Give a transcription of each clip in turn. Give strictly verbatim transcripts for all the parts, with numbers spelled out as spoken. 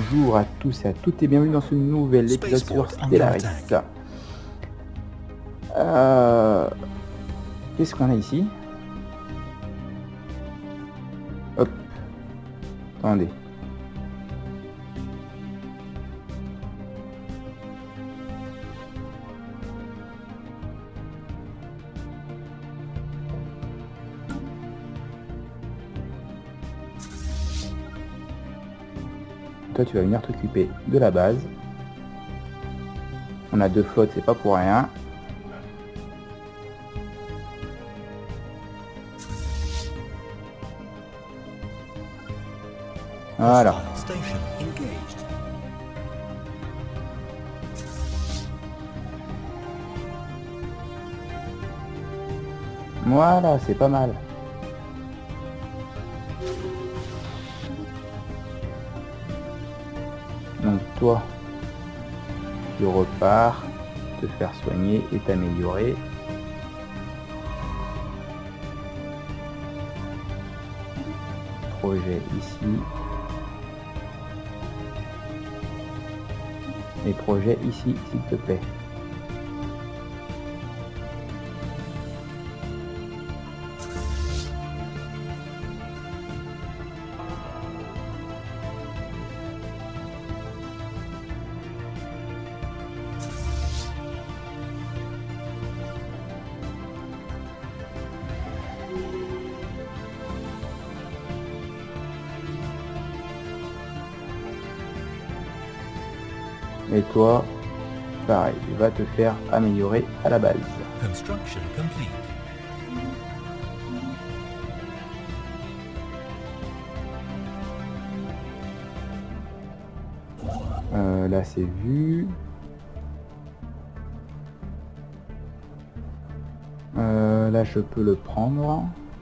Bonjour à tous et à toutes et bienvenue dans ce nouvel épisode sur Stellaris. Euh... Qu'est-ce qu'on a ici? Hop. Attendez. Toi, tu vas venir t'occuper de la base. On a deux flottes, c'est pas pour rien. Voilà. Voilà, c'est pas mal. Donc toi, tu repars, te faire soigner et t'améliorer. Projet ici. Et projet ici, s'il te plaît. Et toi, pareil, il va te faire améliorer à la base. Construction complete. Euh, là, c'est vu. Euh, là, je peux le prendre.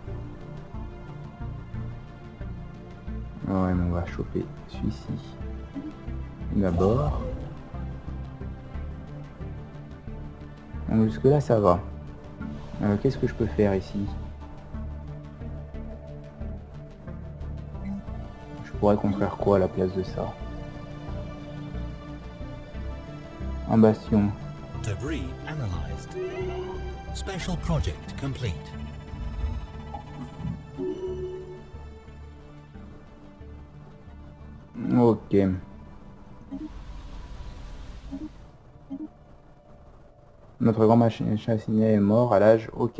Ouais, mais on va chauffer celui-ci d'abord. Donc jusque là ça va. Euh, Qu'est-ce que je peux faire ici? Je pourrais construire quoi à la place de ça? Un bastion. Debris analyzed. Special project complete. Ok. Notre grand machin chassinier est mort à l'âge. Ok.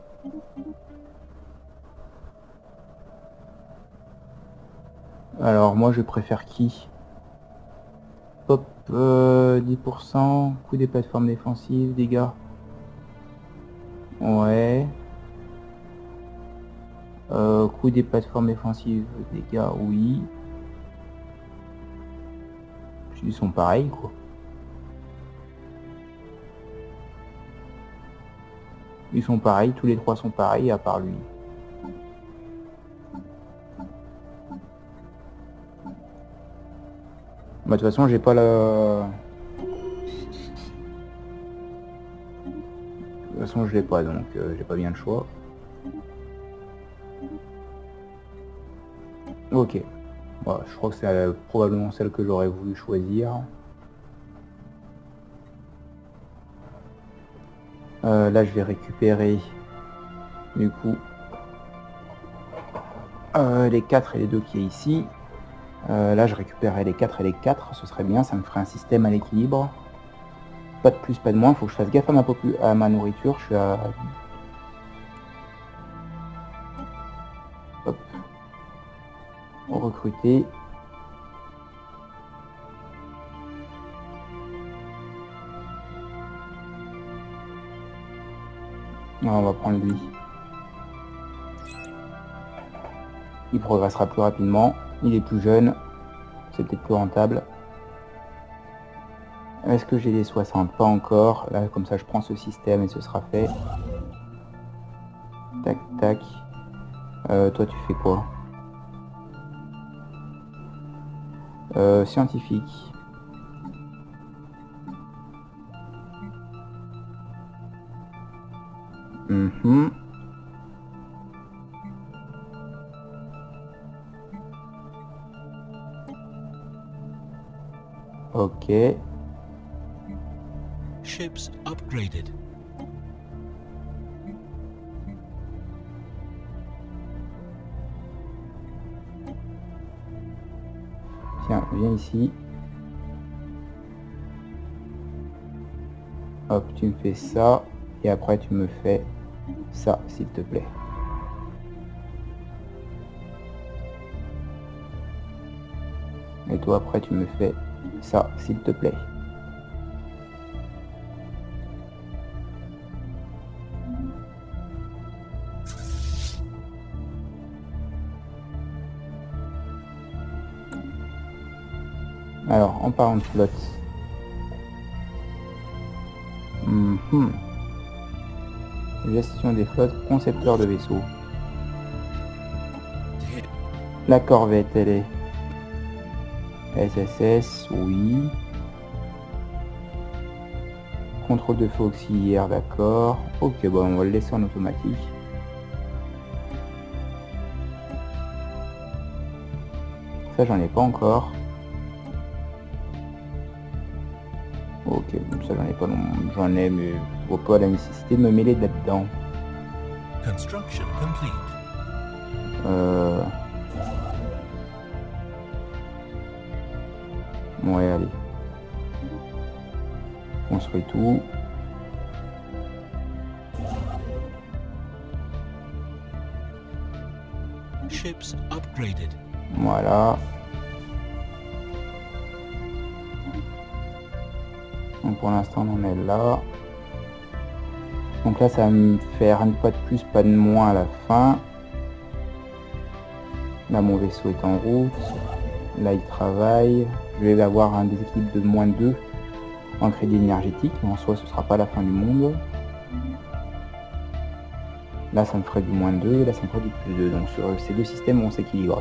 Alors moi je préfère qui? Hop, euh, dix pour cent, coût des plateformes défensives, dégâts. Ouais. Euh, coût des plateformes défensives, dégâts, oui. Ils sont pareils quoi. Ils sont pareils, tous les trois sont pareils à part lui. Bah, de toute façon j'ai pas la... De toute façon je l'ai pas donc euh, j'ai pas bien le choix. Ok. Voilà, je crois que c'est euh, probablement celle que j'aurais voulu choisir. Euh, là je vais récupérer du coup euh, les quatre et les deux qui est ici. Euh, là je récupérerai les quatre et les quatre, ce serait bien, ça me ferait un système à l'équilibre. Pas de plus, pas de moins, faut que je fasse gaffe à ma, popu à ma nourriture, je suis à... Hop. Recruter. On va prendre lui. Il progressera plus rapidement, il est plus jeune, c'est peut-être plus rentable. Est-ce que j'ai les soixante? Pas encore. Là, comme ça, je prends ce système et ce sera fait. Tac, tac. Euh, toi, tu fais quoi? euh, Scientifique. Mm-hmm. Ok. Ships upgraded. Tiens, viens ici. Hop, tu me fais ça. Et après, tu me fais ça, s'il te plaît. Et toi, après, tu me fais ça, s'il te plaît. Alors, en parlant de flotte. Mm-hmm. Gestion des flottes, concepteur de vaisseaux. La corvette, elle est S S S, oui. Contrôle de feu auxiliaire, d'accord. Ok, bon, on va le laisser en automatique. Ça, j'en ai pas encore. Ok, ça j'en ai pas, non, j'en ai, mais je vois pas la nécessité de me mêler là-dedans. Construction complete. Euh... Ouais, allez. Construis tout. Ships upgraded. Voilà. Donc pour l'instant on en est là. Donc là ça va me faire une fois de plus, pas de moins à la fin. Là mon vaisseau est en route. Là il travaille. Je vais avoir un déséquilibre de moins deux en crédit énergétique, mais en soi ce sera pas la fin du monde. Là ça me ferait du moins deux, là ça me ferait du plus deux. Donc sur ces deux systèmes vont s'équilibrer.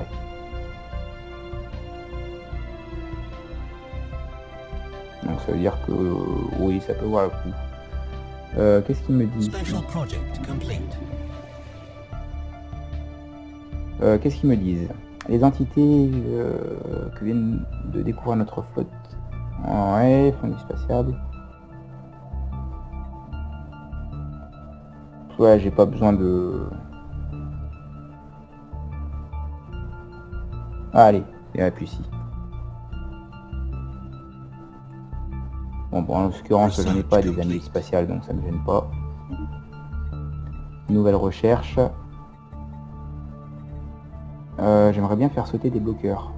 Donc ça veut dire que euh, oui, ça peut voir le coup. Euh, Qu'est-ce qu'il me dit? euh, Qu'est-ce qu'ils me disent? Les entités euh, que viennent de découvrir notre flotte. Ouais, fondu spatial. Ouais, j'ai pas besoin de... Ah, allez, et appuie ici. Bon, bon, en l'occurrence, j'en ai pas des amis spatiales, donc ça me gêne pas. Nouvelle recherche. Euh, J'aimerais bien faire sauter des bloqueurs.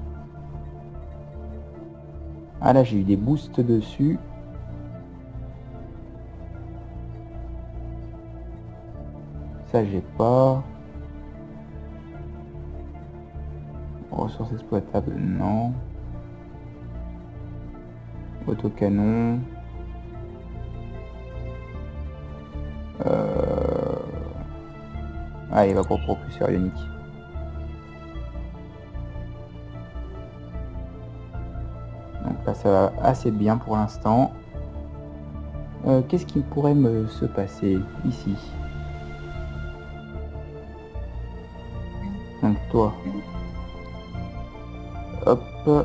Ah là, j'ai eu des boosts dessus. Ça, j'ai pas. Ressources exploitables, non. Autocanon. Euh... Ah, il va pour propulseur ionique. Donc là, ça va assez bien pour l'instant. Euh, Qu'est-ce qui pourrait me se passer ici? Donc toi. Hop.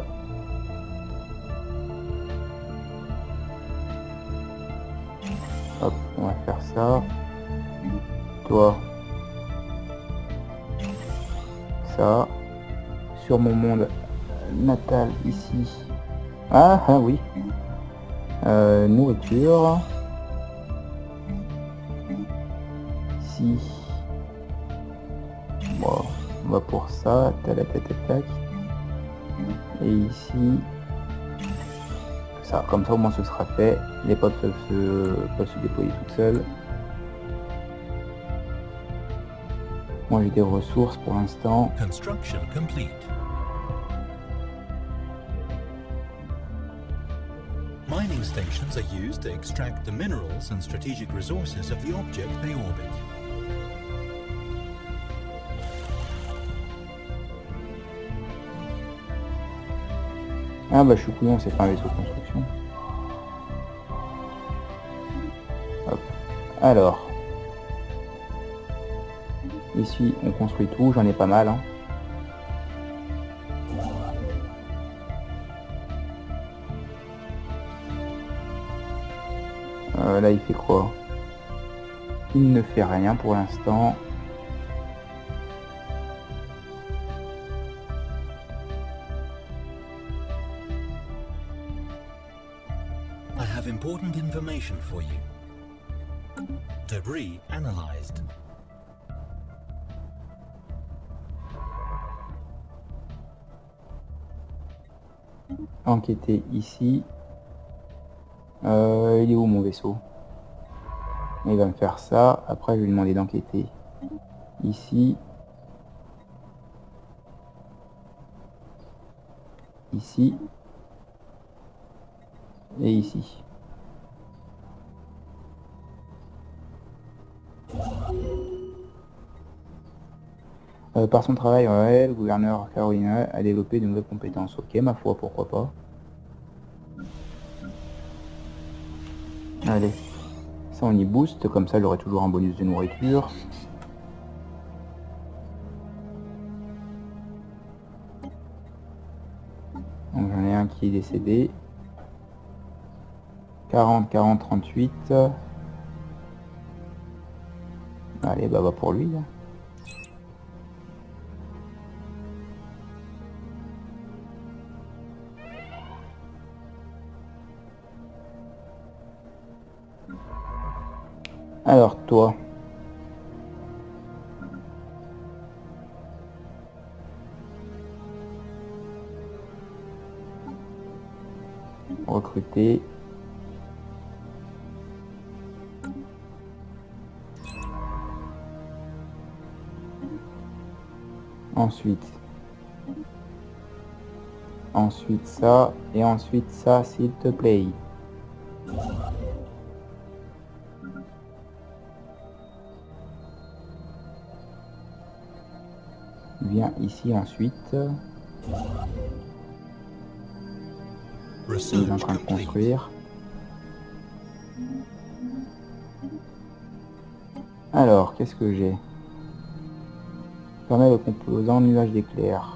Hop, on va faire ça. Toi. Ça. Sur mon monde natal ici. Ah, ah oui. Euh, nourriture. Ici. Bon, on va pour ça. Tac, tac, tac, tac. Et ici. Ça, comme ça au moins ce sera fait. Les potes peuvent se, peuvent se déployer toutes seules. Moi j'ai des ressources pour l'instant. Construction complete. Mining stations are used to extract the minerals and strategic resources of the object they orbit. Ah bah je suis couillon, c'est pas un vaisseau de construction. Hop. Alors. Ici on construit tout, j'en ai pas mal. Hein. Euh, là il fait quoi? Il ne fait rien pour l'instant. I have important information for you. Debris analyzed. Enquêter ici. Euh, il est où mon vaisseau? Il va me faire ça. Après je vais lui demander d'enquêter ici. Ici. Et ici. Euh, par son travail, ouais, le gouverneur Carolina a développé de nouvelles compétences. Ok, ma foi, pourquoi pas. Allez, ça on y booste, comme ça j'aurai toujours un bonus de nourriture. Donc j'en ai un qui est décédé. quarante, quarante, trente-huit. Allez, bah va pour lui. Là. Alors toi. Recruter. Ensuite. Ensuite ça. Et ensuite ça, s'il te plaît. Viens ici ensuite. Il est en train de construire. Alors, qu'est-ce que j'ai? Permet le composant nuage d'éclairs.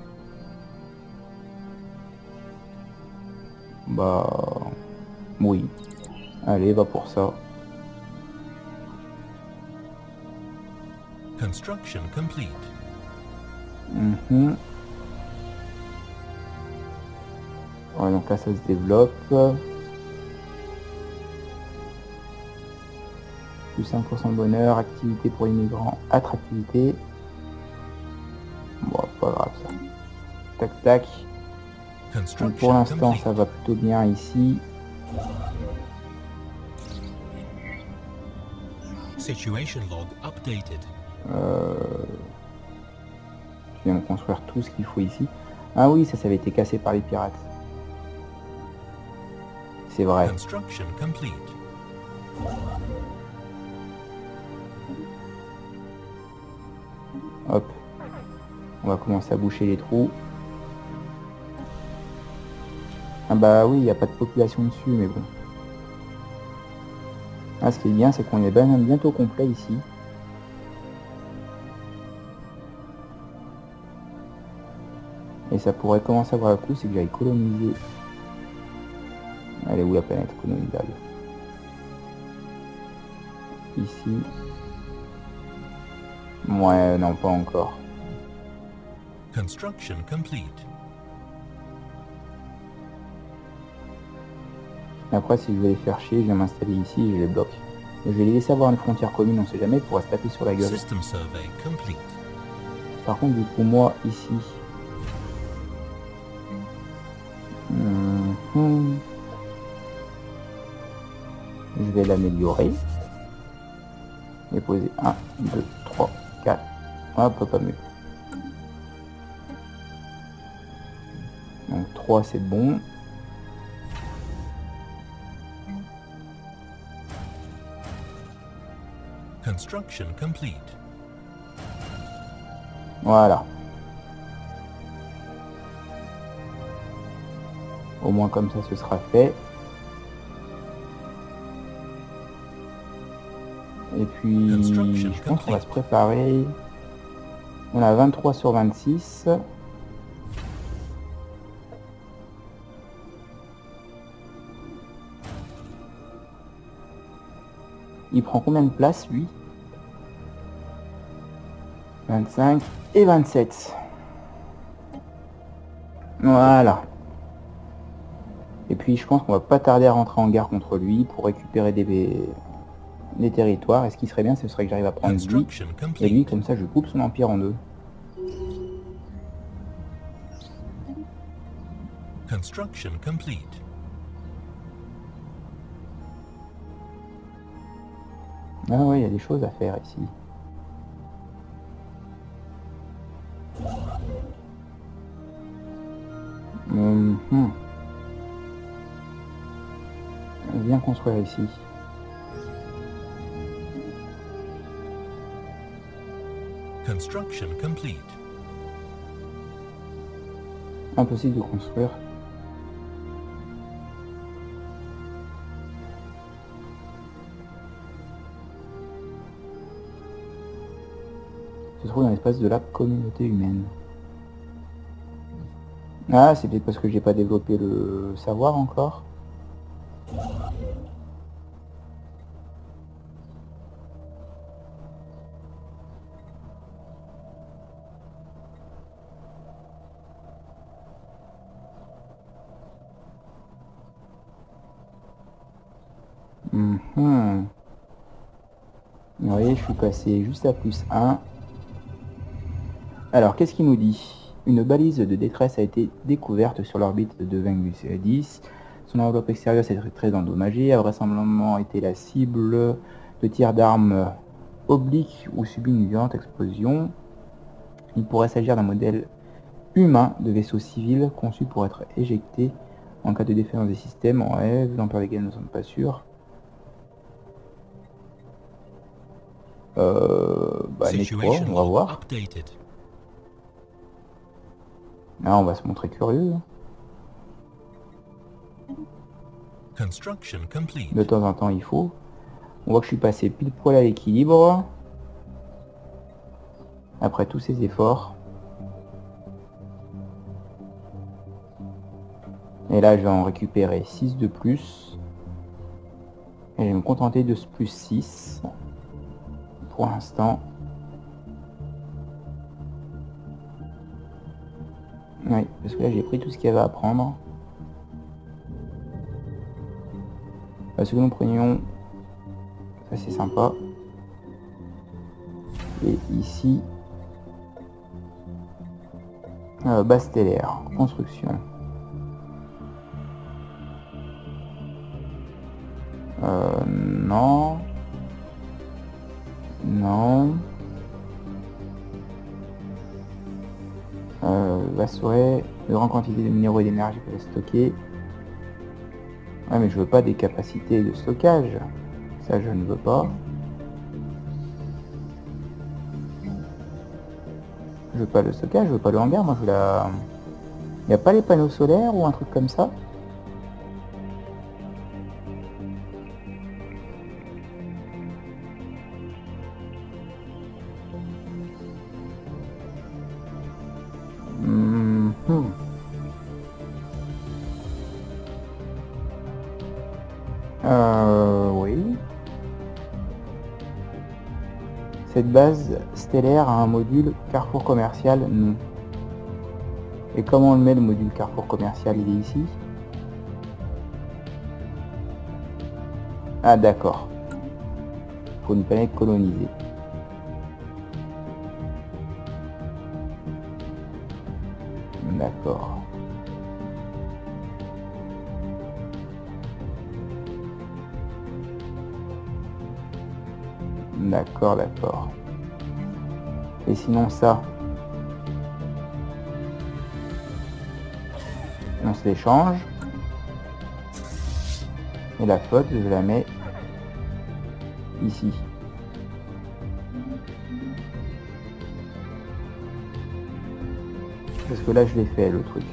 Bah... oui. Allez, va pour ça. Construction complete. Mm-hmm. Ouais, donc là ça se développe. Plus cinq pour cent de bonheur, activité pour les migrants, attractivité. Bon, pas grave ça. Tac tac. Donc pour l'instant ça va plutôt bien ici. Situation log updated. Euh... Je viens de construire tout ce qu'il faut ici. Ah oui, ça, ça avait été cassé par les pirates. C'est vrai. Construction complete. Hop. On va commencer à boucher les trous. Ah bah oui, il n'y a pas de population dessus, mais bon. Ah, ce qui est bien, c'est qu'on est bien, bientôt complet ici. Et ça pourrait commencer à avoir le coup, c'est que j'aille coloniser. Elle est où la planète colonisable? Ici. Ouais, non, pas encore. Construction complete. Après, si je veux les faire chier, je vais m'installer ici et je les bloque. Et je vais les laisser avoir une frontière commune, on sait jamais, ils pourraient se taper sur la gueule. System survey complete. Par contre, du coup, moi, ici... Mmh. Je vais l'améliorer. Et poser un, deux, trois, quatre. Hop, pas mieux. Donc trois, c'est bon. Construction complete. Voilà. Au moins comme ça, ce sera fait. Et puis, je pense qu'on va se préparer. On a vingt-trois sur vingt-six. Il prend combien de place, lui? vingt-cinq et vingt-sept. Voilà. Et puis je pense qu'on va pas tarder à rentrer en guerre contre lui pour récupérer des, des territoires. Et ce qui serait bien, ce serait que j'arrive à prendre lui et lui, comme ça je coupe son empire en deux. Construction complete. Ah ouais, il y a des choses à faire ici. Hum, hum. Viens construire ici. Construction complete. Impossible de construire. Se trouve dans l'espace de la communauté humaine. Ah, c'est peut-être parce que j'ai pas développé le savoir encore. Mmh. Vous voyez, je suis passé juste à plus un. Alors, qu'est-ce qu'il nous dit? Une balise de détresse a été découverte sur l'orbite de deux virgule dix. Son enveloppe extérieure s'est très endommagée, a vraisemblablement été la cible de tirs d'armes obliques ou subi une violente explosion. Il pourrait s'agir d'un modèle humain de vaisseau civil conçu pour être éjecté en cas de défaillance des systèmes. En rêve, l'ampleur desquels nous ne sommes pas sûrs. Euh, bah, nettoie, on va voir. Là, on va se montrer curieux. De temps en temps, il faut. On voit que je suis passé pile poil à l'équilibre. Après tous ces efforts. Et là, je vais en récupérer six de plus. Et je vais me contenter de ce plus six. Pour l'instant. Oui, parce que là j'ai pris tout ce qu'il y avait à prendre. Parce que nous prenions, ça c'est sympa. Et ici, euh, base stellaire, construction. Euh, non. Non. Euh, assurer de grandes quantités de minéraux et d'énergie pour les stocker. Ouais, mais je veux pas des capacités de stockage. Ça, je ne veux pas. Je veux pas le stockage, je veux pas le hangar. Moi, je veux la... Il n'y a pas les panneaux solaires ou un truc comme ça? Euh, oui. Cette base stellaire a un module carrefour commercial? Non. Et comment on le met, le module carrefour commercial? Il est ici. Ah d'accord. Pour une planète colonisée. D'accord. D'accord, d'accord. Et sinon ça, on se l'échange. Et la flotte, je la mets ici. Parce que là, je l'ai fait, le truc.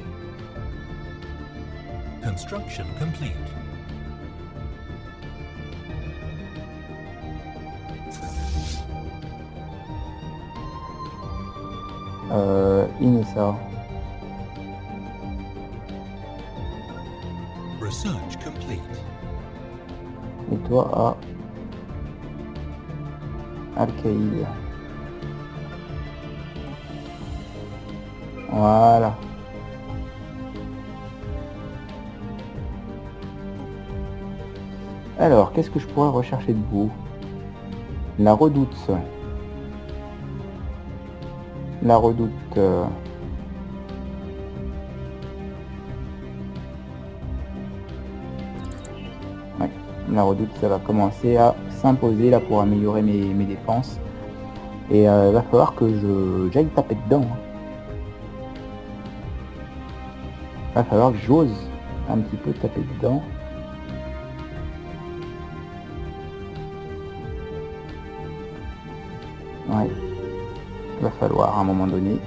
Construction complete. Euh, Inessa. Research complete. Et toi à Alcaïde. Voilà. Alors, qu'est-ce que je pourrais rechercher de vous? La redoute. La redoute. Euh... Ouais, la redoute, ça va commencer à s'imposer là pour améliorer mes, mes défenses. Et il euh, va falloir que je j'aille taper dedans. Hein. Va falloir que j'ose un petit peu taper dedans. Ouais. Il va falloir à un moment donné.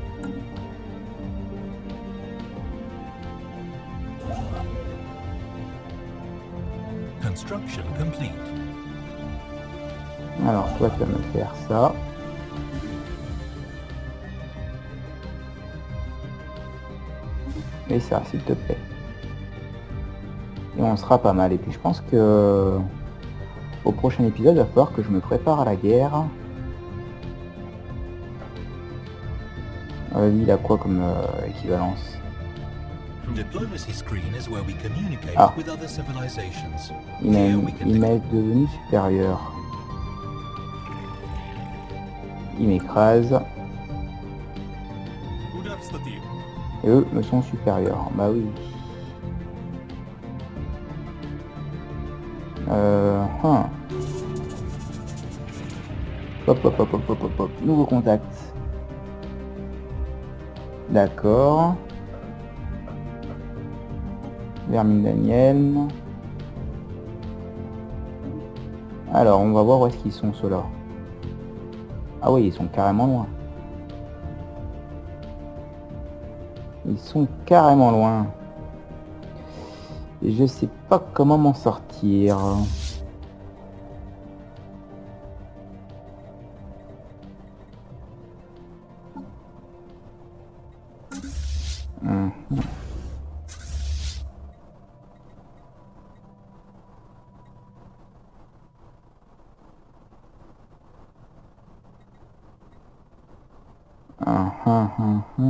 Construction complete. Alors toi tu vas me faire ça. Et ça s'il te plaît. Et on sera pas mal. Et puis je pense que au prochain épisode il va falloir que je me prépare à la guerre. Euh, lui il a quoi comme euh, équivalence? Ah. Il m'est devenu supérieur. Il m'écrase. Et eux me sont supérieurs. Bah oui. Euh, hein. Hop hop hop hop hop hop hop. Nouveau contact. D'accord. Vermine Daniel. Alors, on va voir où est-ce qu'ils sont ceux-là. Ah oui, ils sont carrément loin. Ils sont carrément loin. Et je sais pas comment m'en sortir. Hum. Ah, ah, ah, ah.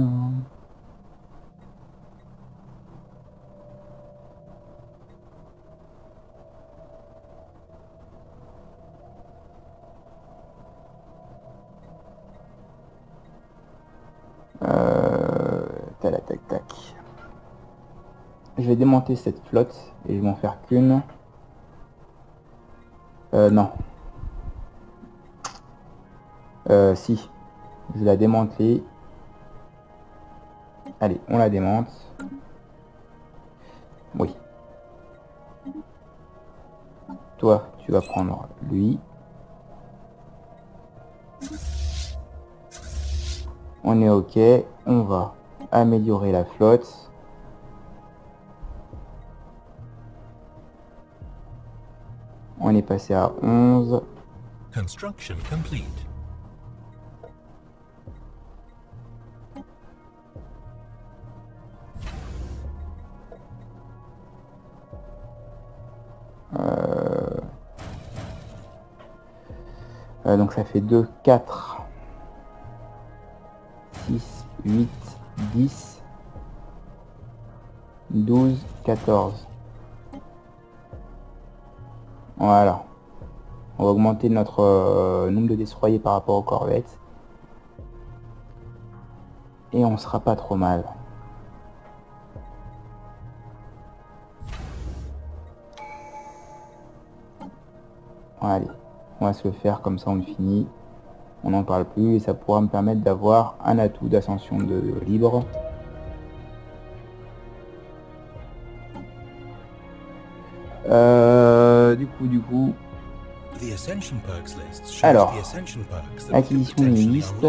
Euh, tac, tac, tac. Je vais démonter cette flotte et je vais m'en faire qu'une. Euh, non. Euh, si. Je vais la démanteler. Allez, on la démonte. Oui. Toi, tu vas prendre lui. On est ok. On va améliorer la flotte. On est passé à onze. Construction complete. Euh... Euh, donc ça fait deux, quatre, six, huit, dix, douze, quatorze. Voilà. On va augmenter notre euh, nombre de destroyers par rapport aux corvettes. Et on sera pas trop mal. Allez, on va se le faire comme ça, on le finit. On n'en parle plus et ça pourra me permettre d'avoir un atout d'ascension de libre. Euh, du coup, du coup. Alors, acquisition d'une liste.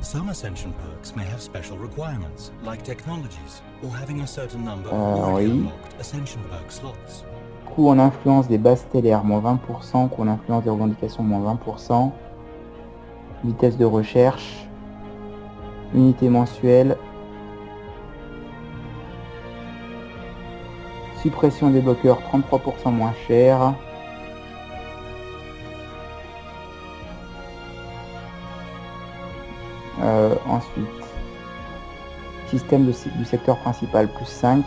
Euh, oui. Coût en influence des bases stellaires, moins vingt pour cent. Coût en influence des revendications, moins vingt pour cent. Vitesse de recherche. Unité mensuelle. Suppression des bloqueurs, trente-trois pour cent moins cher. Euh, ensuite, système de, du secteur principal plus cinq.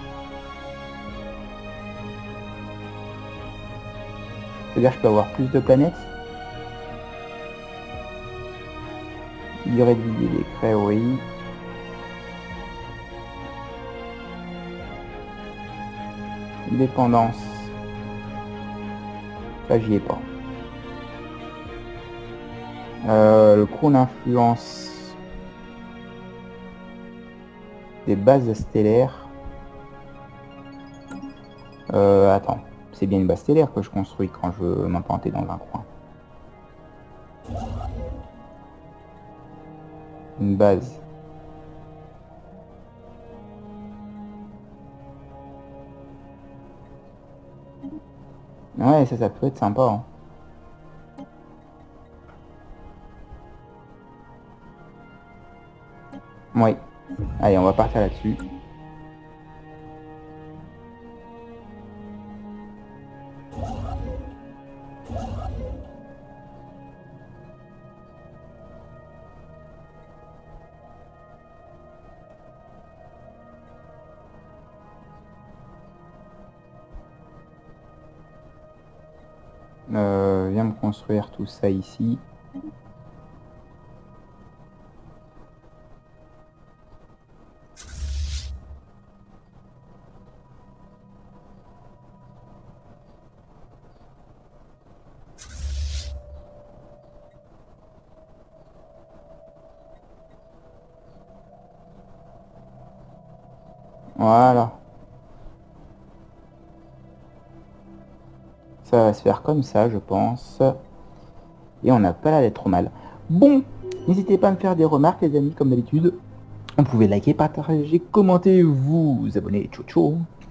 C'est-à-dire que je peux avoir plus de planètes. Durée de vie des décrets, oui. Dépendance. Ça, j'y ai pas. Euh, le coût d'influence des bases stellaires. Euh, attends, c'est bien une base stellaire que je construis quand je veux m'implanter dans un coin. Une base. Ouais, ça, ça peut être sympa. Hein. Oui. Allez, on va partir là-dessus. Euh, viens me construire tout ça ici. Voilà. Ça va se faire comme ça, je pense. Et on n'a pas l'air d'être trop mal. Bon, n'hésitez pas à me faire des remarques, les amis, comme d'habitude. Vous pouvez liker, partager, commenter, vous abonner. Ciao, ciao.